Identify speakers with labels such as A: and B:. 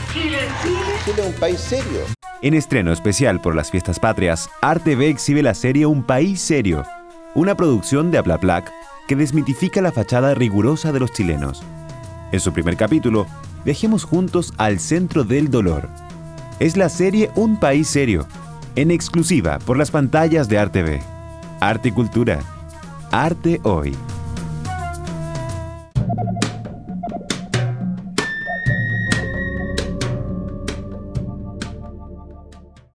A: Chile es un país serio.
B: En estreno especial por las fiestas patrias, ARTV exhibe la serie Un País Serio, una producción de Aplaplac que desmitifica la fachada rigurosa de los chilenos. En su primer capítulo, viajemos juntos al centro del dolor. Es la serie Un País Serio, en exclusiva por las pantallas de ARTV. Arte y cultura. Arte hoy.